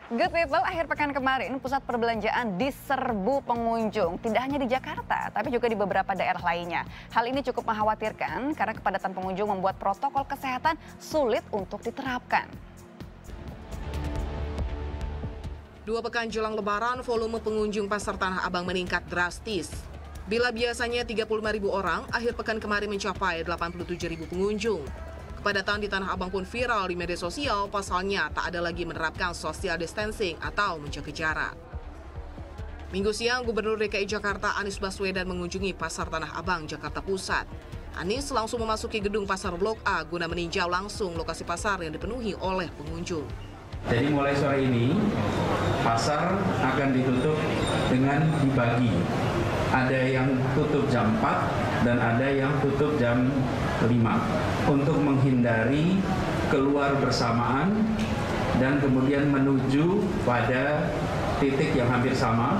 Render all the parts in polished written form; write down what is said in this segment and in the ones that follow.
Good people, akhir pekan kemarin pusat perbelanjaan diserbu pengunjung. Tidak hanya di Jakarta, tapi juga di beberapa daerah lainnya. Hal ini cukup mengkhawatirkan karena kepadatan pengunjung membuat protokol kesehatan sulit untuk diterapkan. 2 pekan jelang Lebaran, volume pengunjung Pasar Tanah Abang meningkat drastis. Bila biasanya 35.000 orang, akhir pekan kemarin mencapai 87.000 pengunjung. Kepadatan di Tanah Abang pun viral di media sosial, pasalnya tak ada lagi menerapkan social distancing atau menjaga jarak. Minggu siang, Gubernur DKI Jakarta Anies Baswedan mengunjungi Pasar Tanah Abang, Jakarta Pusat. Anies langsung memasuki gedung Pasar Blok A guna meninjau langsung lokasi pasar yang dipenuhi oleh pengunjung. Jadi mulai sore ini, pasar akan ditutup dengan dibagi. Ada yang tutup jam 4 dan ada yang tutup jam 5 untuk menghindari keluar bersamaan dan kemudian menuju pada titik yang hampir sama.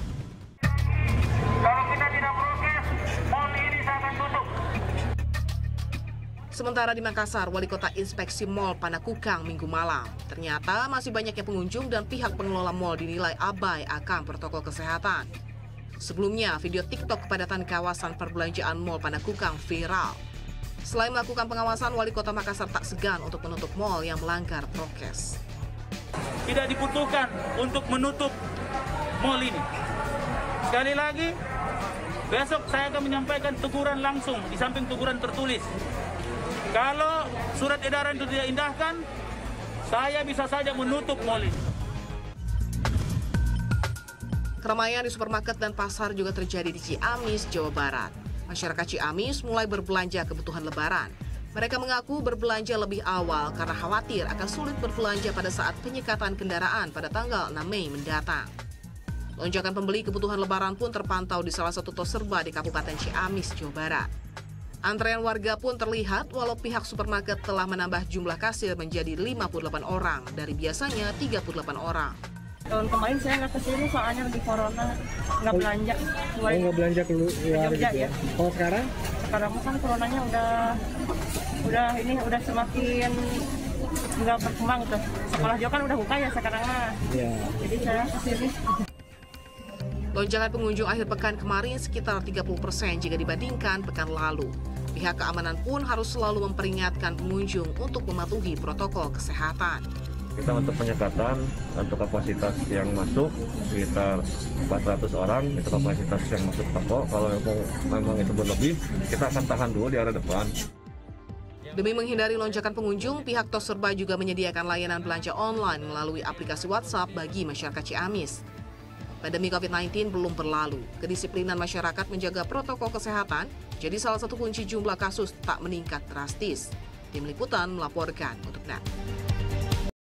Kalau kita tidak prokes, mal ini akan tutup. Sementara di Makassar, Wali Kota inspeksi Mal Panakukang Minggu malam. Ternyata masih banyaknya pengunjung dan pihak pengelola mal dinilai abai akan protokol kesehatan. Sebelumnya, video TikTok kepadatan kawasan perbelanjaan Mal Panakukang viral. Selain melakukan pengawasan, Wali Kota Makassar tak segan untuk menutup mal yang melanggar prokes. Tidak dibutuhkan untuk menutup mal ini. Sekali lagi, besok saya akan menyampaikan teguran langsung di samping teguran tertulis. Kalau surat edaran itu tidak indahkan, saya bisa saja menutup mal ini. Keramaian di supermarket dan pasar juga terjadi di Ciamis, Jawa Barat. Masyarakat Ciamis mulai berbelanja kebutuhan Lebaran. Mereka mengaku berbelanja lebih awal karena khawatir akan sulit berbelanja pada saat penyekatan kendaraan pada tanggal 6 Mei mendatang. Lonjakan pembeli kebutuhan Lebaran pun terpantau di salah satu toko serba di Kabupaten Ciamis, Jawa Barat. Antrean warga pun terlihat walau pihak supermarket telah menambah jumlah kasir menjadi 58 orang dari biasanya 38 orang. Tahun kemarin saya nggak kesini soalnya lagi corona, nggak belanja. Nggak belanja keluar Jogja, gitu ya? ya. Kalau sekarang? Sekarang kan coronanya udah semakin nggak berkembang tuh. Sekolah juga kan udah buka ya sekarang mah. Ya. Jadi saya kesini. Lonjakan pengunjung akhir pekan kemarin sekitar 30% jika dibandingkan pekan lalu. Pihak keamanan pun harus selalu memperingatkan pengunjung untuk mematuhi protokol kesehatan. Kita untuk penyekatan, untuk kapasitas yang masuk sekitar 400 orang, itu kapasitas yang masuk toko. Kalau memang itu berlebih, kita akan tahan dulu di area depan. Demi menghindari lonjakan pengunjung, pihak Tos Serba juga menyediakan layanan belanja online melalui aplikasi WhatsApp bagi masyarakat Ciamis. Pandemi COVID-19 belum berlalu, kedisiplinan masyarakat menjaga protokol kesehatan jadi salah satu kunci jumlah kasus tak meningkat drastis. Tim Liputan melaporkan untuk NET.